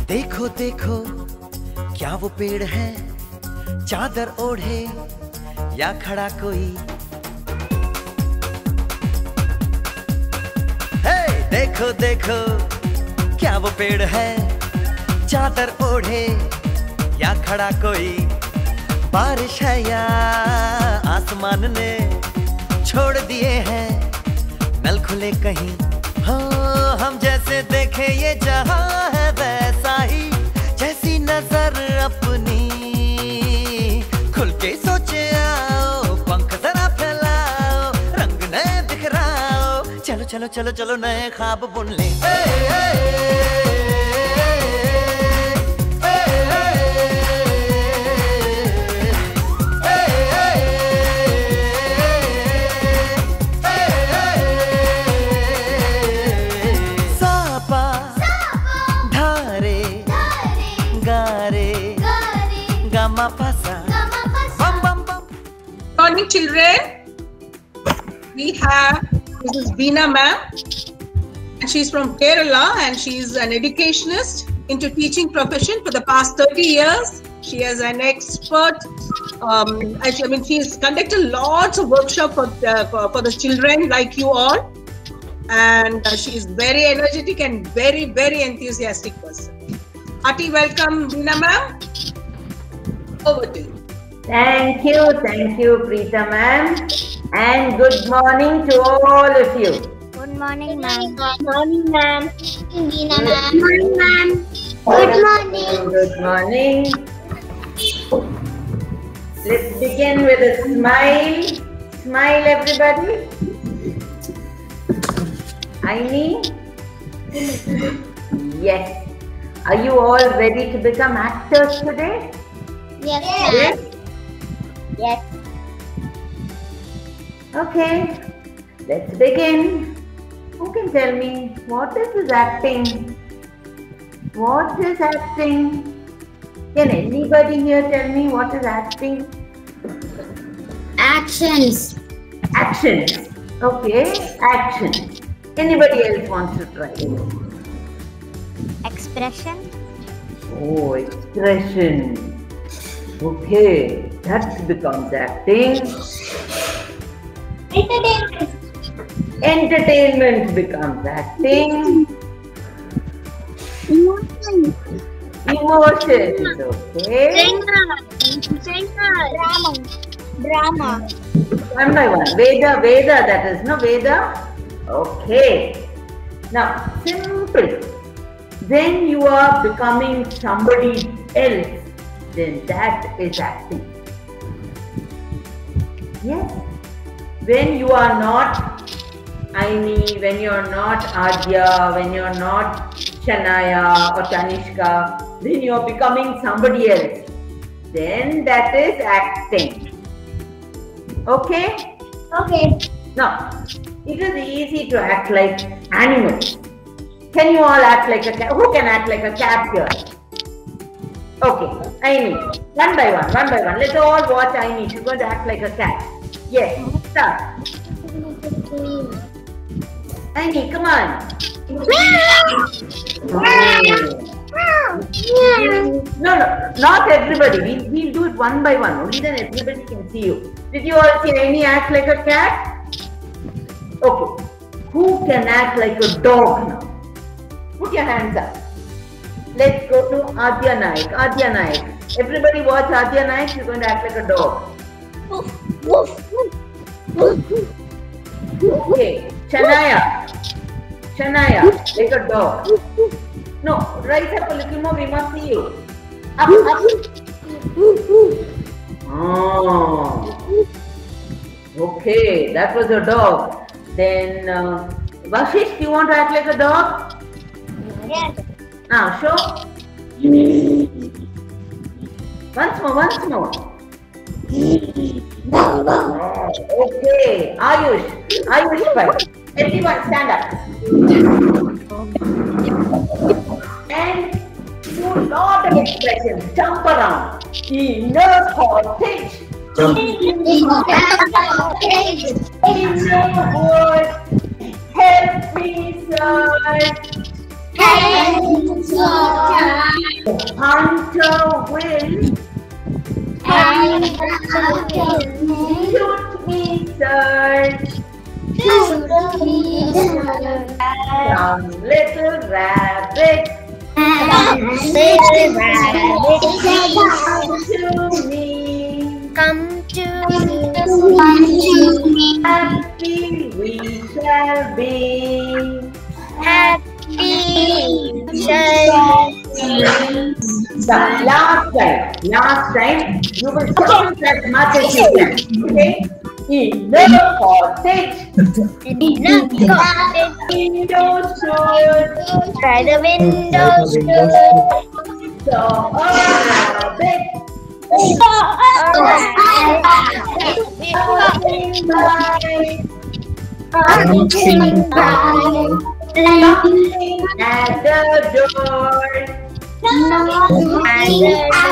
देखो देखो क्या वो पेड़ है, चादर ओढ़े या खड़ा कोई। हे देखो देखो क्या वो पेड़ है, चादर ओढ़े या खड़ा कोई। बारिश है या आसमान ने छोड़ दिए हैं नल खुले कहीं। हाँ हम जैसे देखे ये जहां है वैसा ही, जैसी नजर अपनी खुल के सोचे आओ। पंख जरा फैलाओ, रंग नए बिखराओ, चलो चलो चलो चलो नए ख्वाब बुन ले। Morning, children. We have Mrs. Veena ma'am, and she's from Kerala, and she's an educationist into teaching profession for the past 30 years. She is an expert. She's conducted lots of workshops for the children like you all, and she is very energetic and very, very enthusiastic person. Hearty welcome, Veena ma'am. Over to you. Thank you, Preeta ma'am, and good morning to all of you. Good morning, ma'am. Good morning, ma'am. Veena ma'am. Good morning, ma'am. Good morning. Good morning. Let's begin with a smile. Smile, everybody. Aini? Yes. Are you all ready to become actors today? Yes, Yes. Yes. Okay, let's begin. Who can tell me what is this acting? What is acting? Can anybody here tell me what is acting? Actions. Actions. Okay, action. Anybody else wants to try? Expression. Oh, expression. Okay, that becomes acting. Entertainment. Entertainment becomes acting. Emotion. Emotions. Okay. Drama. One by one. Veda, that is no Veda. Okay. Now, simple. When you are becoming somebody else, then that is acting. Yes. When you are not Aini, when you are not Adya, when you are not Shanaya or Tanishka, when you are becoming somebody else, then that is acting. Okay? Okay. Now, it is easy to act like animals. Can you all act like a cat? Who can act like a cat here? Okay, Aini, one by one. Let's all watch Aini. She's going to act like a cat. Yes, start. Aini, come on. No, not everybody. We'll do it one by one. Only then everybody can see you. Did you all see Aini act like a cat? Okay. Who can act like a dog now? Put your hands up. Let's go to Adya Naik. Adya Naik. Everybody watch Adya Naik. She's going to act like a dog. Okay. Shanaya, like a dog. No, rise up a little more. We must see you. Up. Oh. Okay, that was a dog. Then, Vashish, do you want to act like a dog? Yes. Now, show. Once more. Okay, Ayush, fight. Everyone stand up. And do a lot of expressions. Jump around. Inner voltage. Inner voice. Help me, sir. Help me, sir. Hunter will shoot me, search. Some little rabbit come to me. Happy we shall be. The last time you will count as much as you can. Okay? Enough cottage. Window should. Try the window should. So a rabbit. Passing by. At the door. At the